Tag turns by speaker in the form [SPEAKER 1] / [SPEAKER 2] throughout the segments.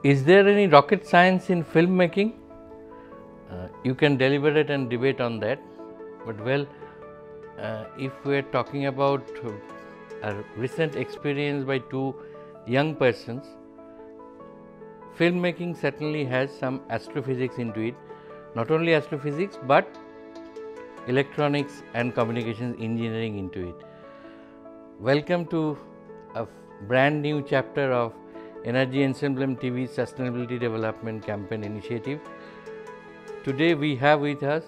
[SPEAKER 1] Is there any rocket science in filmmaking? You can deliberate and debate on that, but well, if we are talking about a recent experience by two young persons, filmmaking certainly has some astrophysics into it. Not only astrophysics, but electronics and communications engineering into it. Welcome to a brand new chapter of Energy Ensemble TV's Sustainability Development Campaign Initiative. Today we have with us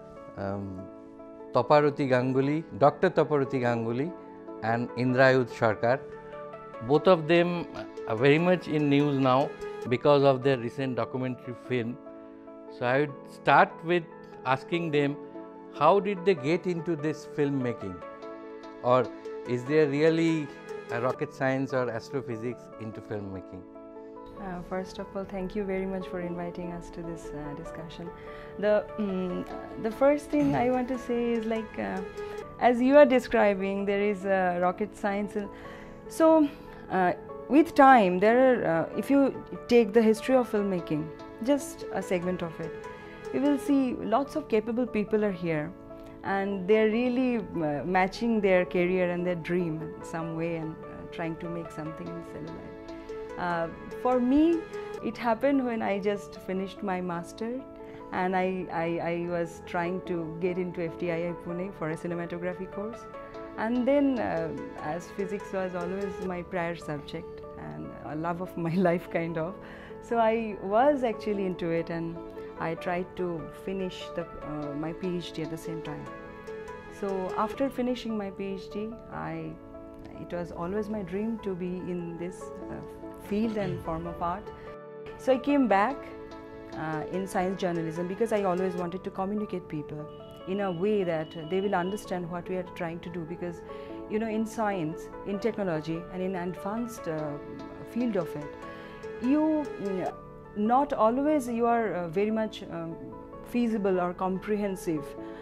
[SPEAKER 1] Taparuti Ganguly, Dr. Taparuti Ganguly and Indrayut Sarkar. Both of them are very much in news now because of their recent documentary film. So I would start with asking them, how did they get into this filmmaking? Or is there really a rocket science or astrophysics into filmmaking?
[SPEAKER 2] First of all, thank you very much for inviting us to this discussion. The first thing I want to say is as you are describing, there is rocket science. So with time, there are, if you take the history of filmmaking, just a segment of it, you will see lots of capable people are here, and they are really matching their career and their dream in some way and trying to make something in celluloid. For me, it happened when I just finished my master, and I was trying to get into FTII Pune for a cinematography course, and then as physics was always my prior subject and a love of my life kind of, so I was actually into it, and I tried to finish my PhD at the same time. So after finishing my PhD, it was always my dream to be in this field and form of art. So I came back in science journalism because I always wanted to communicate people in a way that they will understand what we are trying to do, because in science, in technology and in advanced field of it, not always you are very much feasible or comprehensive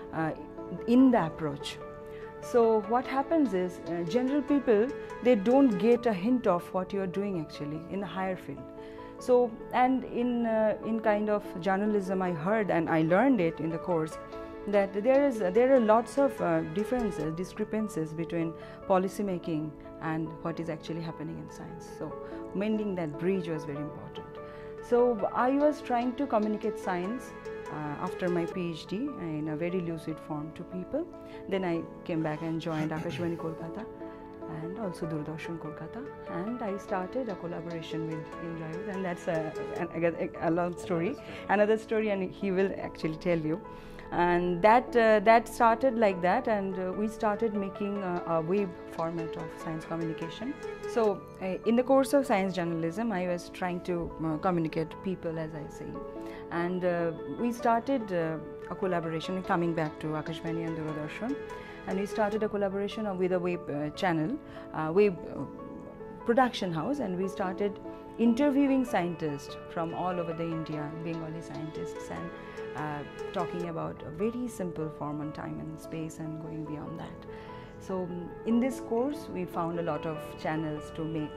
[SPEAKER 2] in the approach. So what happens is general people, they don't get a hint of what you are doing actually in a higher field. So, and in kind of journalism, I heard and I learned it in the course that there are lots of discrepancies between policy making and what is actually happening in science. So mending that bridge was very important. So I was trying to communicate science after my PhD in a very lucid form to people. Then I came back and joined Akashvani Kolkata and also Doordarshan Kolkata, and I started a collaboration with Indrayut, and that's a long story, another story, and he will actually tell you. And that started like that, and we started making a web format of science communication. So in the course of science journalism, I was trying to communicate people, as I say, and we started a collaboration, coming back to Akashvani and Doordarshan, and we started a collaboration with a web channel, web production house, and we started interviewing scientists from all over the India, Bengali scientists, and talking about a very simple form on time and space and going beyond that. So in this course, we found a lot of channels to make.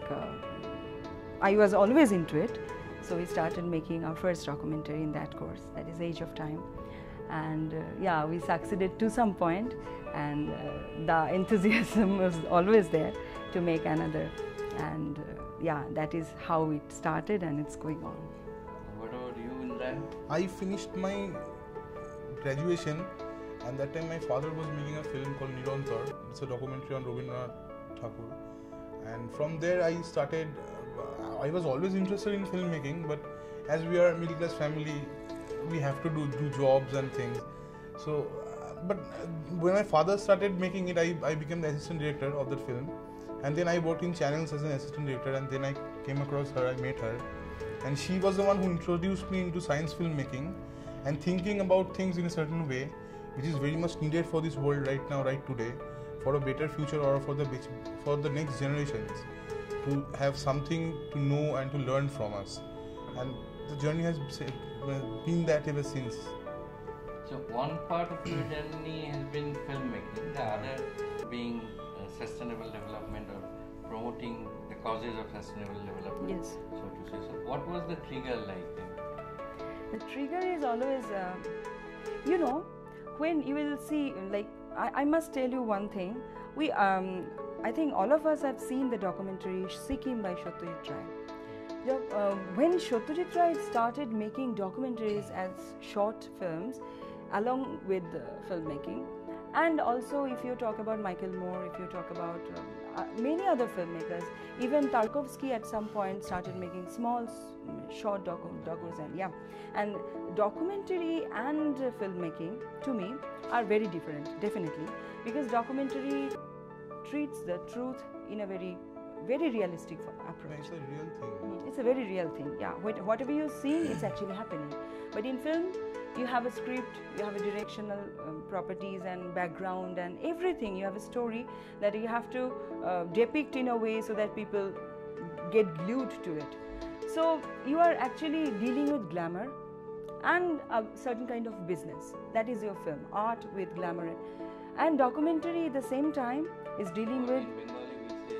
[SPEAKER 2] I was always into it, so we started making our first documentary in that course, that is Age of Time. And yeah, we succeeded to some point, and the enthusiasm was always there to make another, and yeah, that is how it started, and it's going on.
[SPEAKER 1] What about you, Indra?
[SPEAKER 3] I finished my graduation, and that time my father was making a film called Nirantar. It's a documentary on Rabindranath Tagore, and from there I started. I was always interested in filmmaking, but as we are a middle class family, we have to do jobs and things. So, but when my father started making it, I became the assistant director of that film, and then I worked in channels as an assistant director, and then I came across her, I met her, and she was the one who introduced me into science filmmaking and thinking about things in a certain way, which is very much needed for this world right now, right today, for a better future or for the next generations to have something to know and to learn from us. And the journey has been that ever since.
[SPEAKER 1] So one part of your journey has been filmmaking, the other being sustainable development or promoting the causes of sustainable development.
[SPEAKER 2] Yes.
[SPEAKER 1] So to say. So what was the trigger like then?
[SPEAKER 2] The trigger is always, when you will see, like, I must tell you one thing. I think all of us have seen the documentary Sikkim by Satyajit Ray. When Satyajit Ray started making documentaries as short films along with filmmaking, and also if you talk about Michael Moore, if you talk about many other filmmakers, even Tarkovsky at some point started making small short docus, and documentary and filmmaking to me are very different, definitely, because documentary treats the truth in a very realistic approach.
[SPEAKER 3] It's a real thing.
[SPEAKER 2] It's a very real thing, yeah. Whatever you see, it's actually happening. But in film, you have a script, you have a directional properties and background and everything. You have a story that you have to depict in a way so that people get glued to it. So you are actually dealing with glamour and a certain kind of business. That is your film, art with glamour. And documentary at the same time is dealing with
[SPEAKER 1] In Bengali we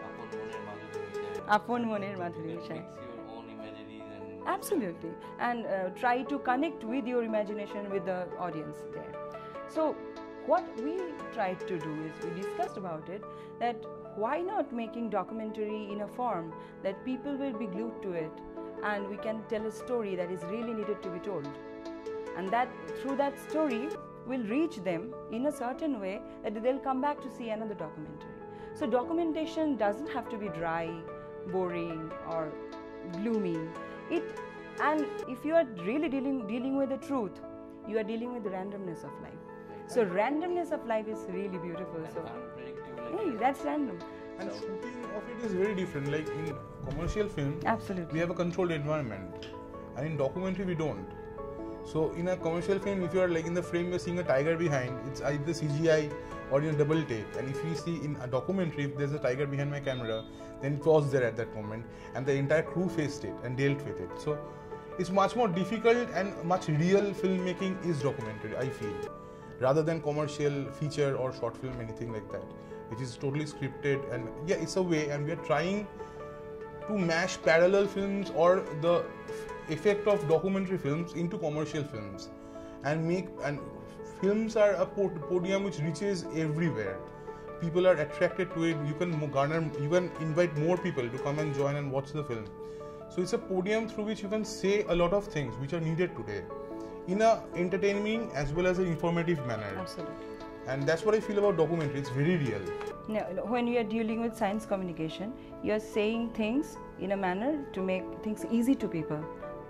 [SPEAKER 1] say
[SPEAKER 2] Apon Moner Madhuri
[SPEAKER 1] You
[SPEAKER 2] Mishai.
[SPEAKER 1] can mix your own imageries and
[SPEAKER 2] Absolutely, and try to connect with your imagination with the audience there. So what we tried to do is, we discussed about it, that why not making documentary in a form that people will be glued to it and we can tell a story that is really needed to be told, and that through that story will reach them in a certain way that they'll come back to see another documentary. So documentation doesn't have to be dry, boring or gloomy. And if you are really dealing with the truth, you are dealing with the randomness of life. So randomness of life is really beautiful. So
[SPEAKER 1] unpredictable.
[SPEAKER 2] hey, that's random.
[SPEAKER 3] And shooting of it is very different. Like in commercial film,
[SPEAKER 2] Absolutely.
[SPEAKER 3] we have a controlled environment, and in documentary we don't. So in a commercial film, if you are like in the frame, you're seeing a tiger behind, it's either CGI or in a double take. And if we see in a documentary, if there's a tiger behind my camera, then it was there at that moment, and the entire crew faced it and dealt with it. So it's much more difficult, and much real filmmaking is documentary, I feel, rather than commercial feature or short film, anything like that, which is totally scripted. And yeah, it's a way, and we are trying to mash parallel films or the effect of documentary films into commercial films, and films are a podium which reaches everywhere. People are attracted to it. You can invite more people to come and join and watch the film. So it's a podium through which you can say a lot of things which are needed today in a entertaining as well as an informative manner.
[SPEAKER 2] Absolutely.
[SPEAKER 3] And that's what I feel about documentary. It's very real.
[SPEAKER 2] Now, when you are dealing with science communication, you are saying things in a manner to make things easy to people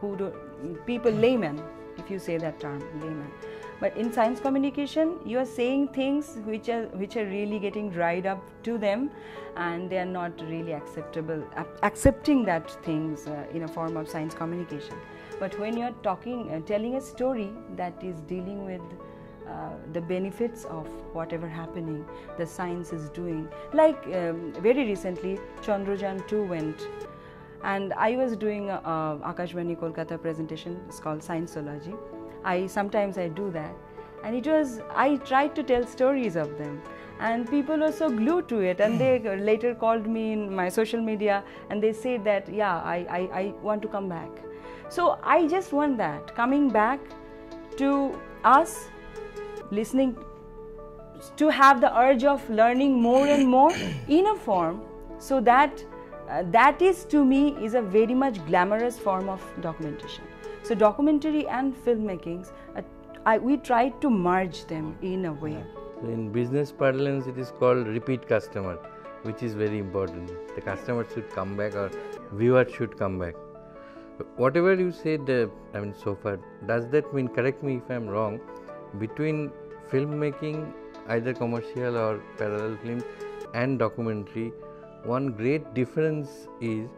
[SPEAKER 2] laymen, if you say that term, layman. But in science communication, you are saying things which are really getting dried up to them, and they are not really accepting that things in a form of science communication. But when you are telling a story that is dealing with the benefits of whatever happening the science is doing, like very recently Chandrayaan 2 went, and I was doing a Akashvani Kolkata presentation. It's called Scienceology. Sometimes I do that, and I tried to tell stories of them, and people were so glued to it, and they later called me in my social media and they said that I want to come back. So I just want that coming back to us, listening, to have the urge of learning more and more in a form, so that that is, to me, is a very much glamorous form of documentation. So documentary and filmmakings, we tried to merge them in a way.
[SPEAKER 1] In business parlance, it is called repeat customer, which is very important. The customer should come back, or viewer should come back. Whatever you said, so far, does that mean, correct me if I am wrong, between filmmaking, either commercial or parallel films, and documentary, one great difference is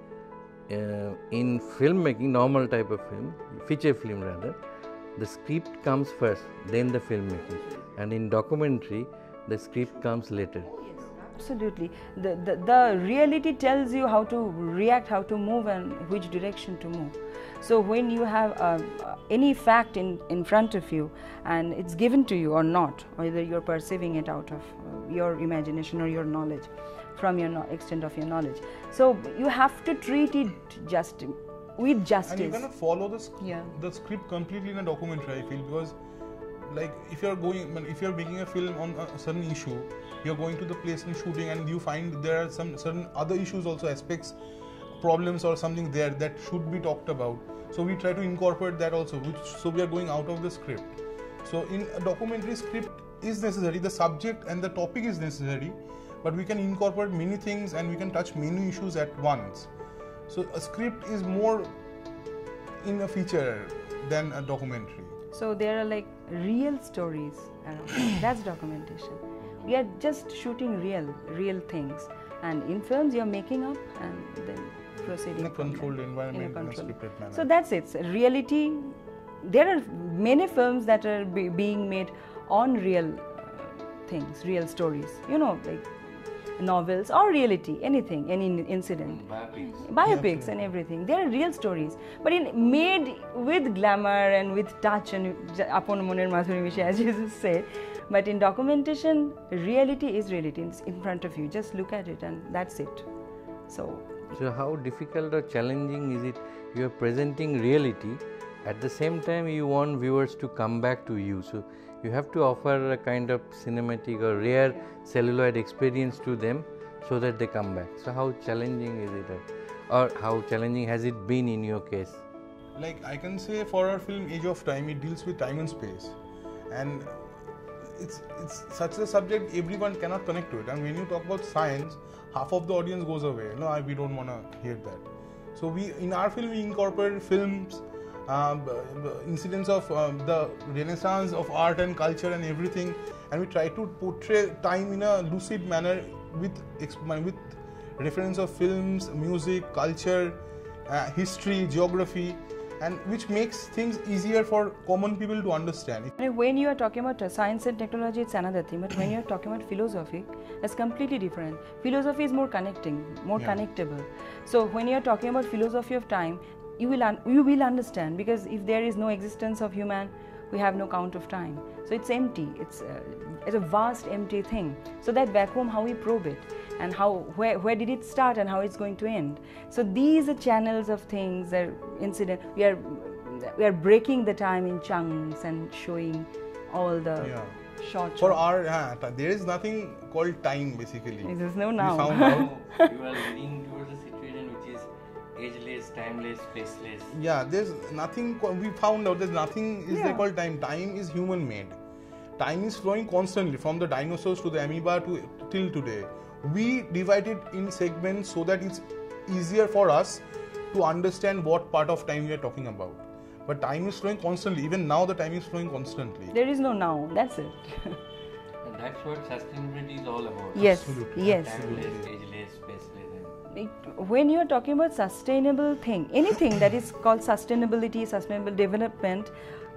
[SPEAKER 1] in filmmaking, normal type of film, feature film rather, the script comes first, then the filmmaking, and in documentary, the script comes later.
[SPEAKER 2] Absolutely. The reality tells you how to react, how to move, and which direction to move. So when you have any fact in front of you and it's given to you or not, whether you're perceiving it out of your imagination or your knowledge, from your extent of your knowledge. So you have to treat it with justice.
[SPEAKER 3] And you cannot follow the script completely in a documentary, I feel, because like if you're making a film on a certain issue, you're going to the place and shooting, and you find there are some certain other issues also, aspects, problems or something there that should be talked about. So we try to incorporate that also, so we are going out of the script. So in a documentary, script is necessary, the subject and the topic is necessary, but we can incorporate many things and we can touch many issues at once. So a script is more in a feature than a documentary.
[SPEAKER 2] So there are like real stories around. That's documentation. We are just shooting real things, and in films you are making up and then proceeding
[SPEAKER 3] in a controlled environment, in a scripted manner.
[SPEAKER 2] So that's it. Reality. There are many films that are being made on real things, real stories. You know, like novels or reality, anything, any incident, biopics and everything. They are real stories, but made with glamour and with touch and apon moner madhuri mishe, as you said. But in documentation, reality is reality. It's in front of you. Just look at it and that's it. So
[SPEAKER 1] how difficult or challenging is it? You are presenting reality, at the same time you want viewers to come back to you. So you have to offer a kind of cinematic or rare celluloid experience to them so that they come back. So how challenging is it, or how challenging has it been in your case?
[SPEAKER 3] Like I can say, for our film Age of Time, it deals with time and space, and it's such a subject everyone cannot connect to it. And when you talk about science, half of the audience goes away. No, we don't want to hear that. So in our film we incorporate films, incidents of the renaissance of art and culture and everything, and we try to portray time in a lucid manner with reference of films, music, culture, history, geography, and which makes things easier for common people to understand.
[SPEAKER 2] When you are talking about science and technology, it's another thing, but when you are talking about philosophy, it's completely different. Philosophy is more connecting, more connectable. So when you are talking about philosophy of time, you will understand, because if there is no existence of human, we have no count of time. So it's empty. It's a vast empty thing. So that vacuum, how we probe it, and where did it start and how it's going to end. So these are channels of things, incident. We are breaking the time in chunks and showing all the short.
[SPEAKER 3] For our there is nothing called time basically.
[SPEAKER 2] There is no now.
[SPEAKER 3] We found out.
[SPEAKER 1] You are leading towards a situation which is ageless, timeless, spaceless.
[SPEAKER 3] Yeah, there's nothing. We found out there's nothing is there called time. Time is human made. Time is flowing constantly from the dinosaurs to the amoeba till today. We divide it in segments so that it's easier for us to understand what part of time we are talking about. But time is flowing constantly. Even now the time is flowing constantly.
[SPEAKER 2] There is no now. That's it.
[SPEAKER 1] And that's what sustainability is all about.
[SPEAKER 2] Yes.
[SPEAKER 3] Absolutely.
[SPEAKER 2] Yes.
[SPEAKER 1] Timeless, ageless, spaceless.
[SPEAKER 2] When you are talking about sustainable thing, anything that is called sustainability, sustainable development,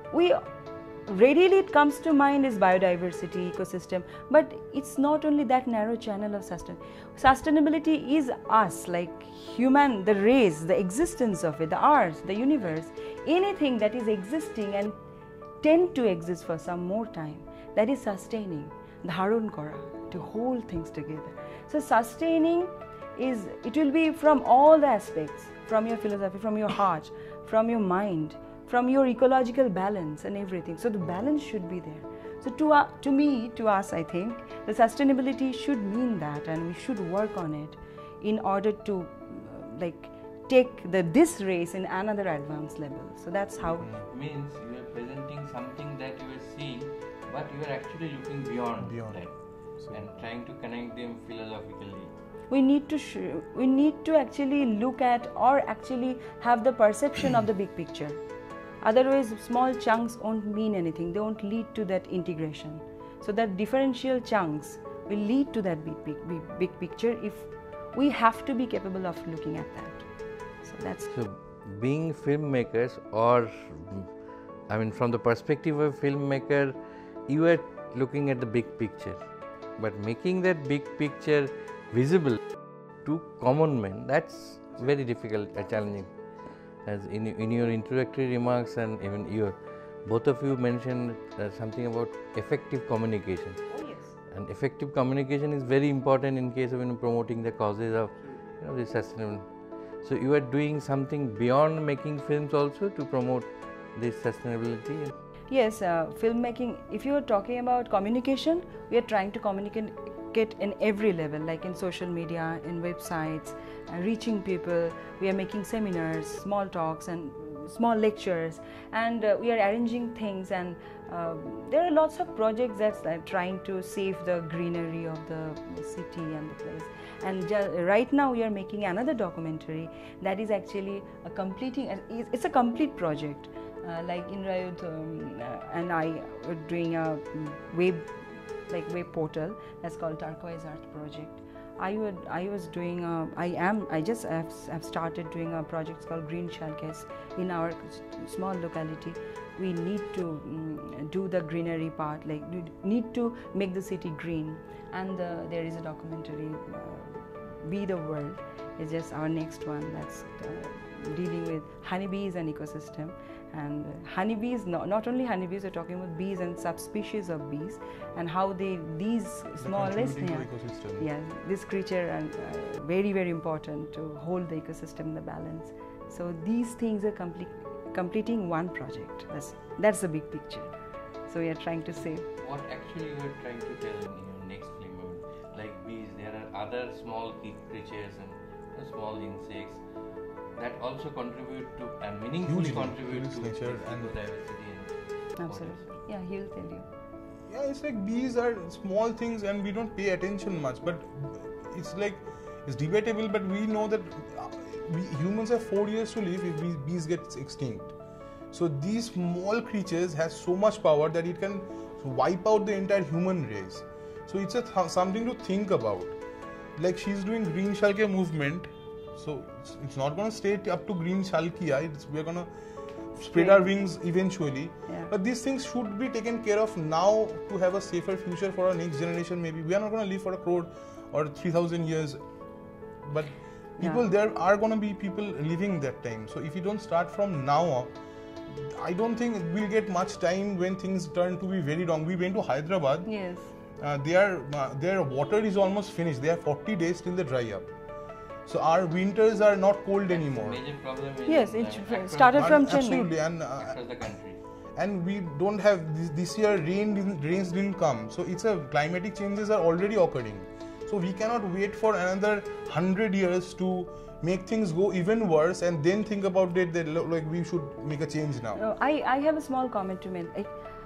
[SPEAKER 2] readily it comes to mind is biodiversity, ecosystem, but it's not only that narrow channel of sustainability is us, like human, the race, the existence of it, the earth, the universe, anything that is existing and tend to exist for some more time, that is sustaining, the Harun Kora, to hold things together. So sustaining it will be from all the aspects, from your philosophy, from your heart, from your mind, from your ecological balance and everything. So the balance should be there. So to us, I think the sustainability should mean that, and we should work on it in order to take this race in another advanced level. So that's how.
[SPEAKER 1] Means you are presenting something that you are seeing, but you are actually looking beyond that and trying to connect them philosophically.
[SPEAKER 2] We need to actually look at or actually have the perception of the big picture. Otherwise, small chunks won't mean anything. They won't lead to that integration. So that differential chunks will lead to that big picture if we have to be capable of looking at that.
[SPEAKER 1] So being filmmakers, or from the perspective of a filmmaker, you are looking at the big picture. but making that big picture visible to common men, that's very difficult and challenging. As in your introductory remarks and even both of you mentioned something about effective communication.
[SPEAKER 2] Oh yes.
[SPEAKER 1] And effective communication is very important in case of promoting the causes of the sustainable. So you are doing something beyond making films also to promote this sustainability.
[SPEAKER 2] Yes, filmmaking. If you are talking about communication, we are trying to communicate in every level, like in social media, in websites, reaching people. We are making seminars, small talks, and small lectures, and we are arranging things, and there are lots of projects that's trying to save the greenery of the city and the place. And right now we are making another documentary that is actually it's a complete project. Like Indrayud and I were doing a web portal that's called Turquoise Earth Project. I just have started doing a project called Green Shalkes in our small locality. We need to do the greenery part, like we need to make the city green. And there is a documentary, Be the World, is just our next one, that's dealing with honeybees and ecosystem. And honeybees, not only honeybees, we're talking about bees and subspecies of bees, and how these smallest, this creature are very, very important to hold the ecosystem in the balance. So these things are completing one project. That's the big picture. So we are trying to say.
[SPEAKER 1] What actually you are trying to tell in your next film? Like bees, there are other small creatures and small insects that also contribute to and meaningfully contribute to nature and diversity.
[SPEAKER 2] Absolutely. Yeah, he will tell you.
[SPEAKER 3] Yeah, it's like bees are small things and we don't pay attention much, but it's debatable, but we know that humans have 4 years to live if bees get extinct. So these small creatures has so much power that it can wipe out the entire human race. So it's something to think about. Like she's doing Green Shalke movement. So it's not going to stay up to Green Shalkia, we're going to spread our wings eventually.
[SPEAKER 2] Yeah.
[SPEAKER 3] But these things should be taken care of now to have a safer future for our next generation. Maybe we are not going to live for 1 crore or 3,000 years, but there are going to be people living that time. So if you don't start from now, I don't think we'll get much time when things turn to be very wrong. We went to Hyderabad.
[SPEAKER 2] Yes.
[SPEAKER 3] Their water is almost finished. They have 40 days till they dry up. So our winters are not cold anymore.
[SPEAKER 1] Major problem is
[SPEAKER 2] yes, it started from Chennai.
[SPEAKER 3] Absolutely, and
[SPEAKER 1] across the country.
[SPEAKER 3] And we don't have this year rains didn't come. So climatic changes are already occurring. So we cannot wait for another 100 years to make things go even worse and then think about it that like we should make a change now.
[SPEAKER 2] I have a small comment to make.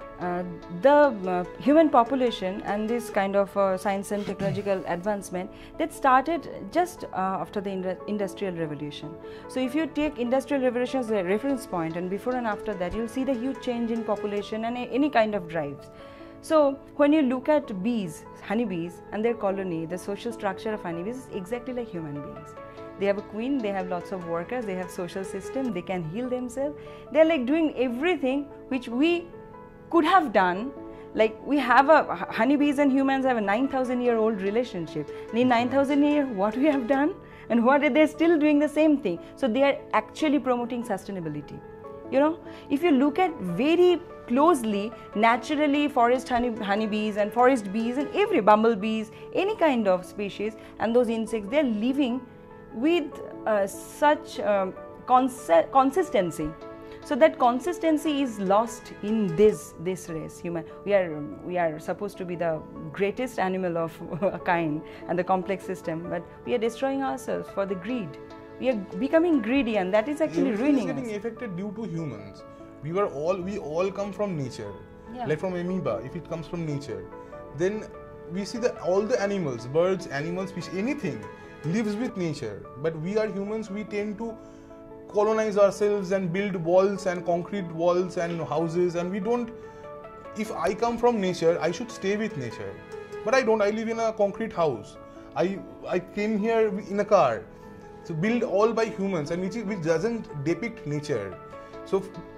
[SPEAKER 2] The human population and this kind of science and technological advancement that started just after the industrial revolution. So if you take industrial revolution as a reference point, and before and after that, you'll see the huge change in population and any kind of drives. So when you look at bees, honeybees and their colony, the social structure of honeybees is exactly like human beings. They have a queen, they have lots of workers, they have social system, they can heal themselves. They're like doing everything which we could have done. Like we have honeybees and humans have a 9,000-year-old relationship. In 9,000 years, what we have done and what they're still doing the same thing. So they are actually promoting sustainability. You know, if you look at very closely, naturally forest honeybees and forest bees and every bumblebees, any kind of species and those insects, they're living with such consistency. So that consistency is lost in this race. Human, we are supposed to be the greatest animal of a kind and the complex system, but we are destroying ourselves for the greed. We are becoming greedy, and that is actually ruining us.
[SPEAKER 3] Everything is getting affected due to humans. We all come from nature, like from amoeba. If it comes from nature, then we see that all the animals, birds, animals, fish, anything lives with nature. But we are humans. We tend to colonize ourselves and build walls and concrete walls and houses, and we don't. If I come from nature, I should stay with nature, but I don't. I live in a concrete house. I came here in a car. So built all by humans, and which doesn't depict nature. So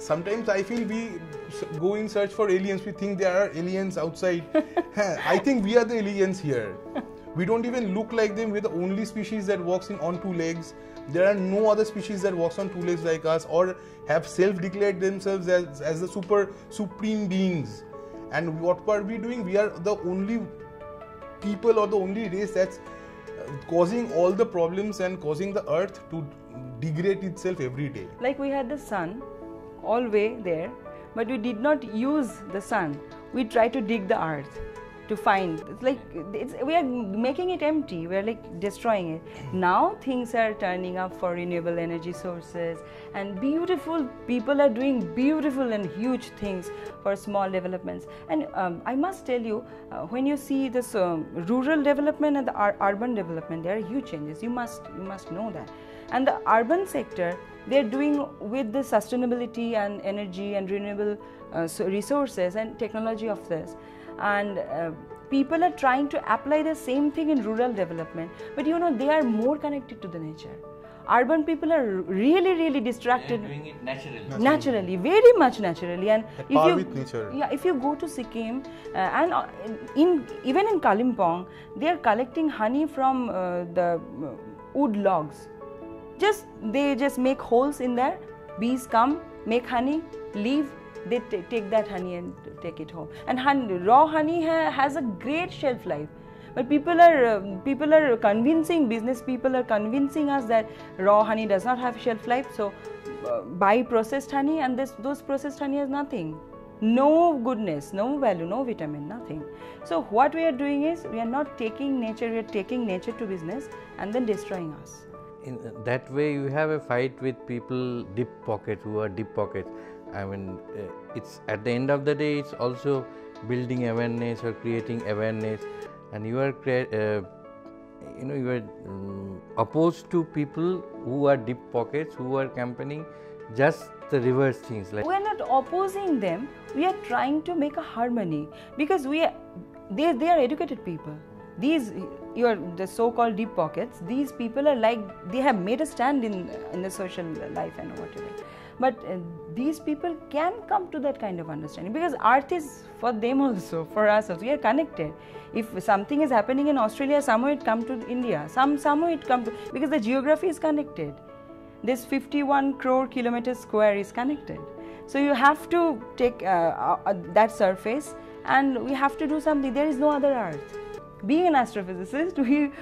[SPEAKER 3] sometimes I feel we go in search for aliens. We think there are aliens outside. I think we are the aliens here. We don't even look like them. We're the only species that walks on two legs. There are no other species that walks on two legs like us or have self-declared themselves as the supreme beings. And what are we doing? We are the only people or the only race that's causing all the problems and causing the earth to degrade itself every day.
[SPEAKER 2] Like we had the sun all way there, but we did not use the sun. We tried to dig the earth to find. It's like we are making it empty. We are like destroying it. Now things are turning up for renewable energy sources, and beautiful people are doing beautiful and huge things for small developments. And I must tell you, when you see this rural development and the urban development, there are huge changes. You must know that. And the urban sector, they are doing with the sustainability and energy and renewable resources and technology of this. And people are trying to apply the same thing in rural development, but you know, they are more connected to the nature. Urban people are really distracted.
[SPEAKER 1] They are doing it naturally.
[SPEAKER 2] Naturally, very much naturally. And
[SPEAKER 3] with nature.
[SPEAKER 2] Yeah, if you go to Sikkim and even in Kalimpong, they are collecting honey from the wood logs. They just make holes in there. Bees come, make honey, leave. They take that honey and take it home. And raw honey has a great shelf life. But people are convincing, business people are convincing us that raw honey does not have shelf life. So buy processed honey, and those processed honey has nothing. No goodness, no value, no vitamin, nothing. So what we are doing is, we are not taking nature, we are taking nature to business and then destroying us.
[SPEAKER 1] In that way, you have a fight with people deep pockets, who are deep pockets. I mean, it's at the end of the day, it's also building awareness or creating awareness, and you are you are opposed to people who are deep pockets, who are campaigning just the reverse things. Like,
[SPEAKER 2] we are not opposing them. We are trying to make a harmony, because they are educated people. These the so-called deep pockets. These people are like, they have made a stand in the social life and whatever. But these people can come to that kind of understanding, because art is for them also, for us also. We are connected. If something is happening in Australia, somehow it come to India. Somehow it come to, because the geography is connected. This 51 crore kilometers square is connected. So you have to take that surface, and we have to do something. There is no other Earth. Being an astrophysicist,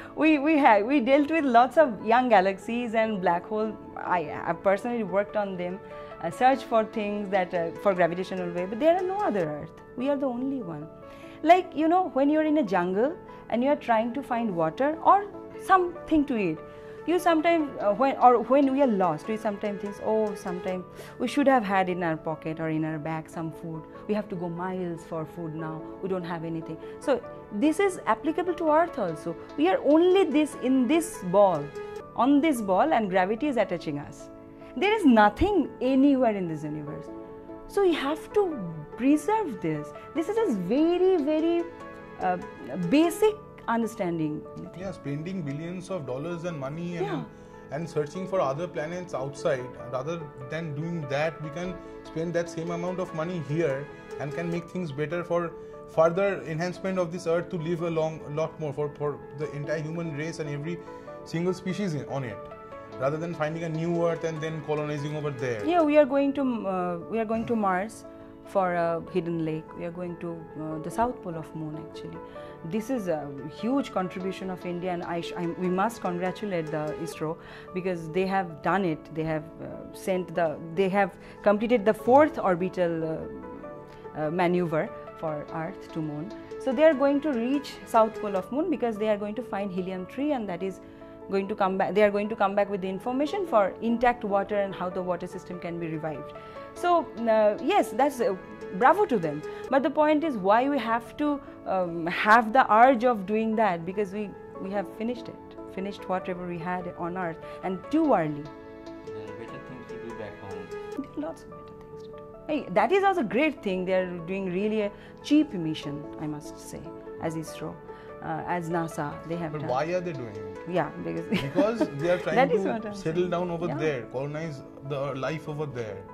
[SPEAKER 2] we dealt with lots of young galaxies and black holes. I personally worked on them, searched for things that for gravitational wave, but there are no other Earth. We are the only one. Like, you know, when you are in a jungle and you are trying to find water or something to eat, you sometimes when we are lost, we sometimes think, oh, sometimes we should have had in our pocket or in our bag some food. We have to go miles for food now. We don't have anything. So this is applicable to Earth also. We are only in this ball, on this ball, and gravity is attaching us. There is nothing anywhere in this universe. So we have to preserve this. This is a very basic understanding.
[SPEAKER 3] Yeah, spending billions of dollars and money and searching for other planets outside, rather than doing that, we can spend that same amount of money here and can make things better for further enhancement of this Earth to live a lot more for the entire human race and every single species on it, rather than finding a new Earth and then colonizing over there.
[SPEAKER 2] Yeah, we are going to Mars for a hidden lake. We are going to the south pole of Moon actually. This is a huge contribution of India, and we must congratulate the ISRO, because they have done it. They have they have completed the 4th orbital maneuver for Earth to Moon. So they are going to reach south pole of Moon, because they are going to find helium-3, and that is going to come back. They are going to come back with the information for intact water and how the water system can be revived. So yes, that's bravo to them. But the point is, why we have to have the urge of doing that, because we have finished whatever we had on Earth, and too early.
[SPEAKER 1] there are better things to do back home.
[SPEAKER 2] There are lots of better things to do. Hey, that is also a great thing. They are doing really a cheap mission, I must say, as ISRO. As NASA, they have
[SPEAKER 3] But
[SPEAKER 2] done.
[SPEAKER 3] why are they doing it?
[SPEAKER 2] Yeah,
[SPEAKER 3] Because they are trying
[SPEAKER 2] That is what
[SPEAKER 3] to
[SPEAKER 2] I'm
[SPEAKER 3] settle
[SPEAKER 2] saying.
[SPEAKER 3] down over
[SPEAKER 2] Yeah.
[SPEAKER 3] there, colonize the life over there.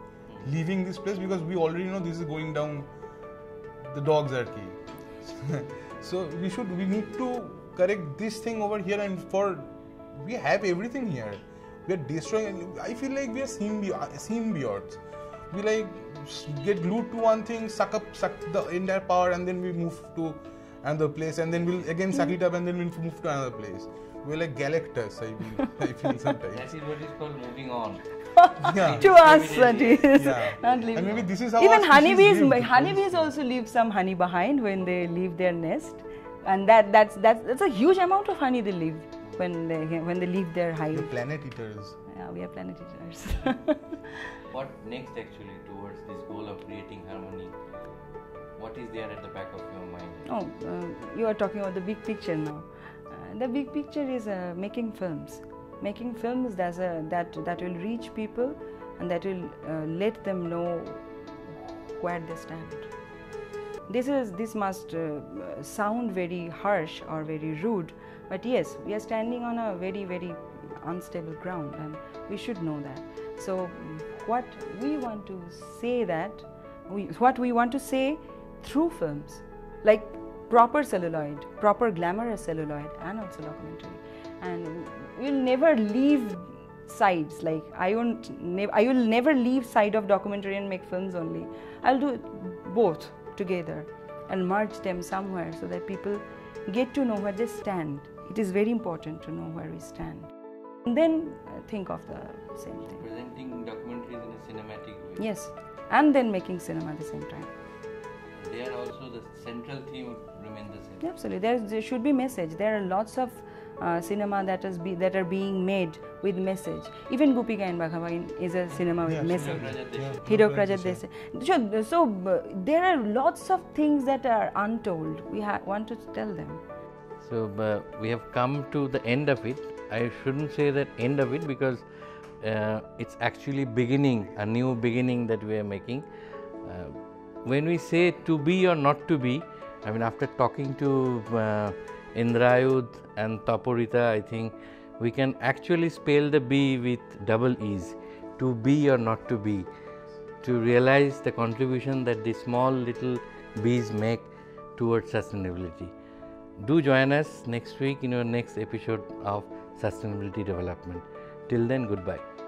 [SPEAKER 3] leaving this place because we already know this is going down the dogs are key. So we need to correct this thing over here, and we have everything here. We are destroying. I feel like we are symbiotes. We like get glued to one thing, suck the entire power, and then we move to another place, and then we'll again suck it up, and then we'll move to another place. We're like Galactus, I feel sometimes.
[SPEAKER 1] That is what is called moving on.
[SPEAKER 3] Yeah.
[SPEAKER 2] To us, that is
[SPEAKER 3] Yeah.
[SPEAKER 2] not living.
[SPEAKER 3] And maybe this is how
[SPEAKER 2] Even
[SPEAKER 3] our species live.
[SPEAKER 2] honeybees also leave some honey behind when they leave their nest, and that's a huge amount of honey they leave when they leave their hive.
[SPEAKER 3] We're planet eaters.
[SPEAKER 2] Yeah, we are planet eaters.
[SPEAKER 1] What next actually towards this goal of creating harmony? What is there at the back of your mind?
[SPEAKER 2] Oh, you are talking about the big picture now. The big picture is making films. Making films that will reach people and that will let them know where they stand. This must sound very harsh or very rude, but yes, we are standing on a very, very unstable ground, and we should know that. So what we want to say through films, like proper celluloid, proper glamorous celluloid, and also documentary, and we'll never leave sides. Like I will never leave side of documentary and make films only. I'll do both together and merge them somewhere so that people get to know where they stand. It is very important to know where we stand. And then think of the same thing.
[SPEAKER 1] Presenting documentaries in a cinematic way.
[SPEAKER 2] Yes, and then making cinema at the same time.
[SPEAKER 1] There also the central theme would remain the same.
[SPEAKER 2] Absolutely, there should be message. There are lots of cinema that are being made with message. Even Gopika and Bhagavain is a cinema with message. Hirok Rajat Desai. So there are lots of things that are untold. We want to tell them.
[SPEAKER 1] So we have come to the end of it. I shouldn't say that end of it because it's actually beginning, a new beginning that we are making. When we say to be or not to be, I mean after talking to Indrayud and Taporita, I think we can actually spell the B with double E's, to be or not to be, to realize the contribution that the small little bees make towards sustainability. Do join us next week in your next episode of Sustainability Development. Till then, goodbye.